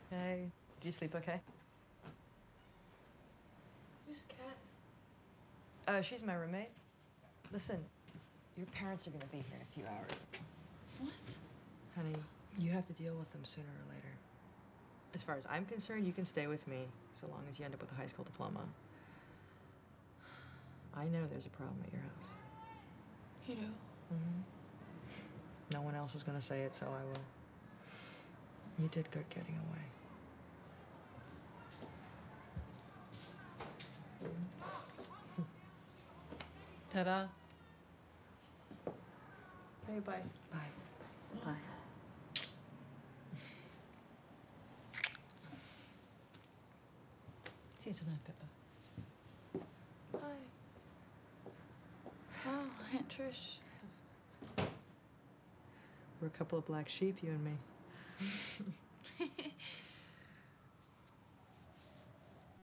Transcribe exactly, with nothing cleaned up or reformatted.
Hey, did you sleep okay? Who's Kat? Uh, she's my roommate. Listen, your parents are gonna be here in a few hours. What? Honey, you have to deal with them sooner or later. As far as I'm concerned, you can stay with me so long as you end up with a high school diploma. I know there's a problem at your house. You do? Mm-hmm. No one else is gonna say it, so I will. You did good getting away. Ta-da. Okay, bye. Bye. Bye. See you tonight, Pippa. Bye. Wow, Aunt Trish. We're a couple of black sheep, you and me.